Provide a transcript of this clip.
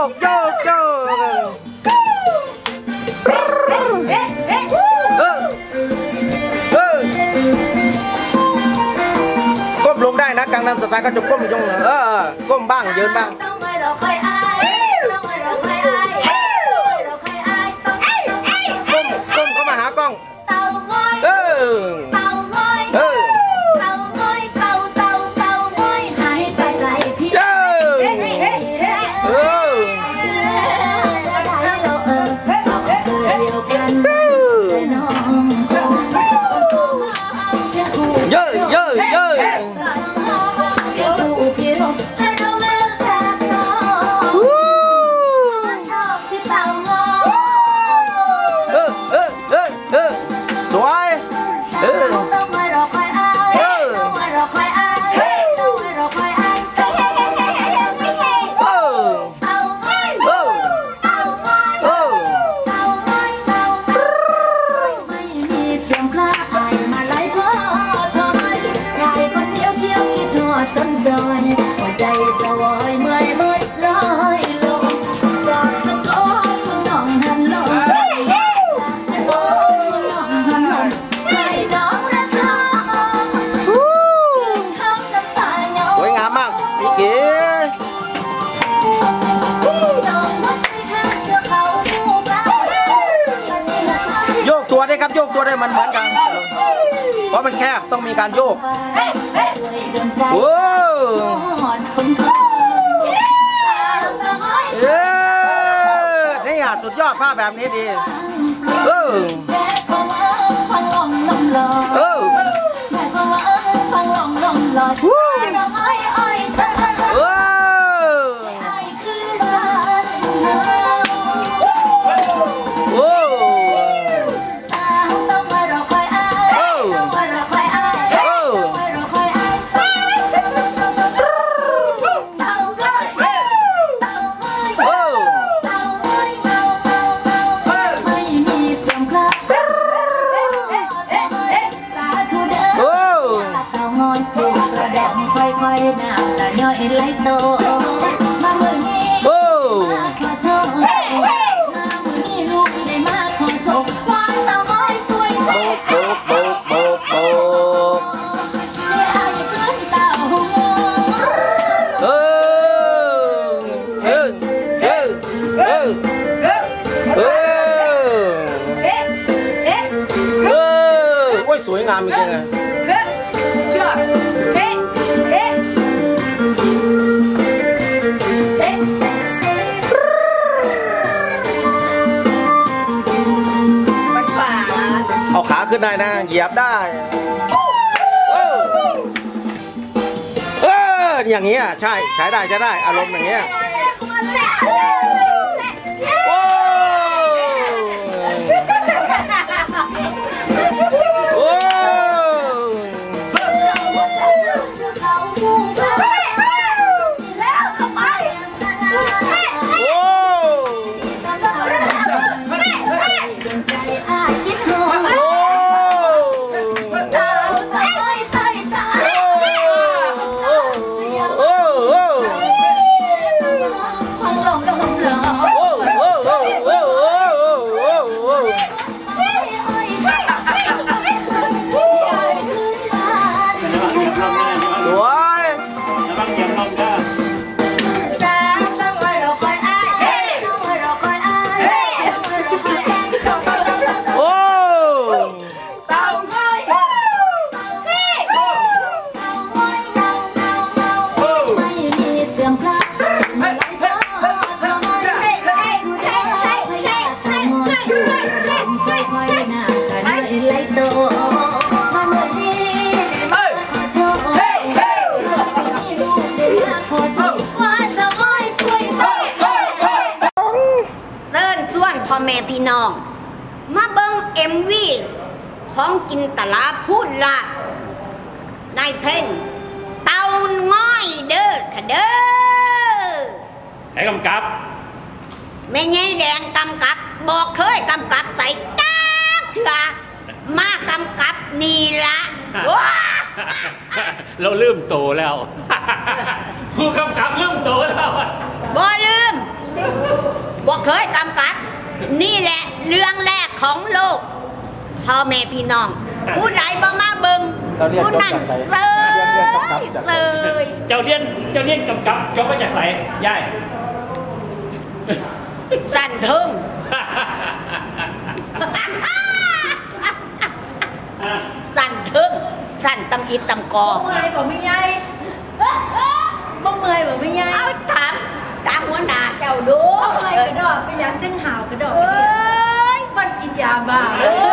กโยกโยกก้มลงได้นะกังนำสไตล์ก็จะก้มลงก้มบ้างยืนบ้างก้มเข้ามาหากล้องเยอะเยอะเยอะสวยโยกตัวได้ครับโยกตัวได้มันเหมือนกันเพราะมันแคบต้องมีการโยกโอ้นี่สุดยอดภาพแบบนี้ดีสวยงามจริงๆเลยเอาขาขึ้นได้นะเหยียบได้อย่างนี้ใช่ใช้ได้จะได้อารมณ์อย่างนี้พ่อแม่พี่น้องมาเบิ้งMVของกินตลาพูดละในเพลงเต่าง้อยเด้อค่ะเด้อไหนกำกับแม่ใหญ่แดงกำกับบอกเคยกำกับใส่ตาเถื่อมากำกับนี่ละเราลืมโตแล้วผู้กำกับลืมโตแล้วบ่ลืมนี่แหละเรื่องแรกของโลกพ่อแม่พี่น้องผู้ใดบ่มาเบิ่งผู้นั้นเซยเจ้าเลี้ยนกำกับจบมาจากไสย่ายสั่นเทิงสั่นเทิงสั่นตำอิดตำกอเมื่อยบอกไม่ใหญ่บ่เมื่อยบอกไม่ใหญ่เอาถามหัวหน้าเจ้าดูเมื่อยกระดอกเป็นยังจังหาวกระดอกเอ้ยมันกินยาบ้าเอ้